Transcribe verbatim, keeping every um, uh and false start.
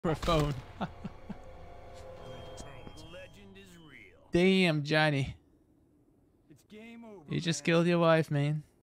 For a phone. Damn, Johnny. You just killed your wife, man.